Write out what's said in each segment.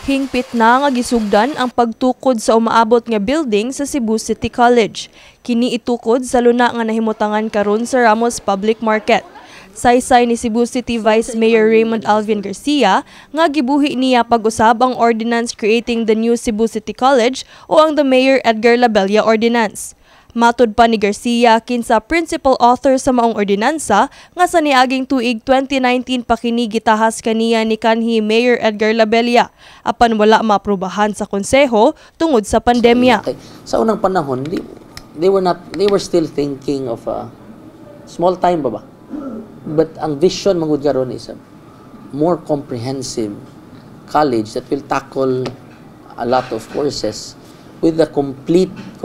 Hingpit na nga gisugdan ang pagtukod sa umaabot nga building sa Cebu City College. Kini itukod sa luna nga nahimutangan karon sa Ramos Public Market. Saysay ni Cebu City Vice Mayor Raymond Alvin Garcia nga gibuhi niya pag-usab ang ordinance creating the new Cebu City College o ang the Mayor Edgar Labella Ordinance. Matud pa ni Garcia kinsa principal author sa maong ordinansa nga sa niaging tuig 2019 pa kini gitahas kaniya ni kanhi Mayor Edgar Labella apan wala maaprubahan sa konseho tungod sa pandemya. Sa unang panahon, they were still thinking of a small time ba? But ang vision mangud karon is a more comprehensive college that will tackle a lot of courses with the complete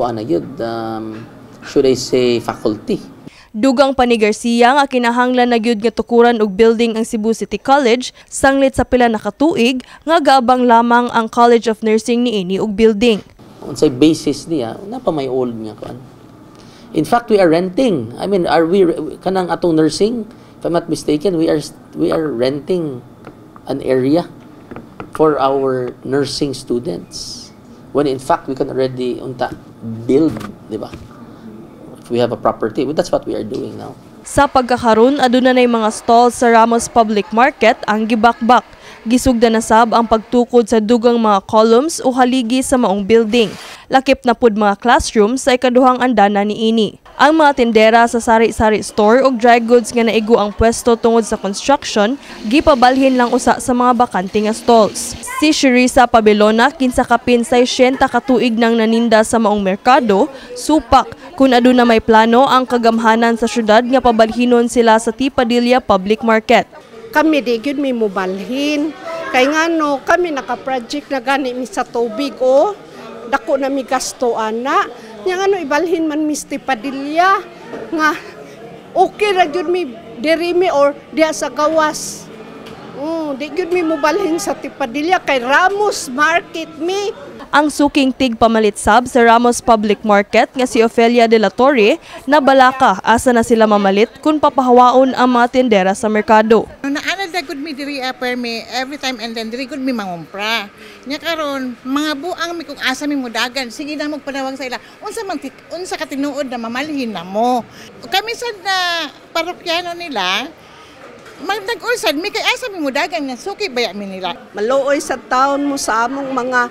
should I say faculty. Dugang pa ni Garcia nga kinahanglan na gyud nga tukuran og building ang Cebu City College sanglit sa pila na katuig nga gaabang lamang ang College of Nursing niini og building. Unsay basis niya na pa may old nga kuan. In fact, we are renting. I mean, are we kanang atong nursing? If I'm not mistaken, we are renting an area for our nursing students. When in fact, we can already build, di ba? If we have a property, that's what we are doing now. Sa pagkakaroon, aduna nay mga stalls sa Ramos Public Market ang gibakbak. Gisugda na sab ang pagtukod sa dugang mga columns o haligi sa maong building. Lakip na pud mga classrooms sa ikaduhang andana niini. Ang mga tindera sa sari-sari store o dry goods nga naigo ang pwesto tungod sa construction, gipabalhin lang usa sa mga bakante nga stalls. Si Sherisa Pabelona kinsa kapin 60 katuig nang naninda sa maong merkado, supak kung aduna may plano ang kagamhanan sa syudad nga pabalhinon sila sa Tipadilla Public Market. Kami di gyud mi mobalhin kay ngano kami naka-project na gani mi sa tubig o dako na mi gasto ana nya ngano ibalhin man mi Tipadilla nga okay ra gyud mi diri mi or diha sa gawas. Di gyud mi mobalhin sa Tipadilla kay Ramos Market mi. Ang suking tig pamalit sab sa Ramos Public Market nga si Ofelia de la Torre na balaka asa na sila mamalit kung papahawaon ang mga tindera sa merkado. Naanad na good mi diri permi every time and then diri good mi mangumpra. Nya karon mga buang mi kung asa mi mudagan sige na magpanawag sa ila unsa ka tinuod na mamalhin na mo. Kami sad na parokyano nila nag-ursad, may kay asa mi mudagan nga suki baya mi nila. Maluoy sa taon mo sa among mga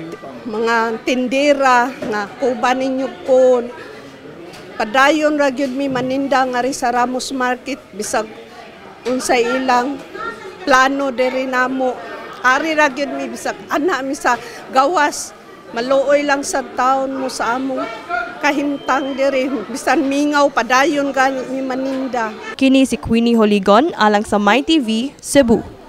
tindera nga kuba ninyo kon. Padayon ra gyud mi maninda nga ri sa Ramos Market bisag unsay ilang plano diri namo. Ari ra gyud mi bisag ana mi sa gawas. Maluoy lang sa taon mo sa among kahimtang diri bisan mingaw padayon gani mi maninda. Kini si Queenie Holigon alang sa MyTV Cebu.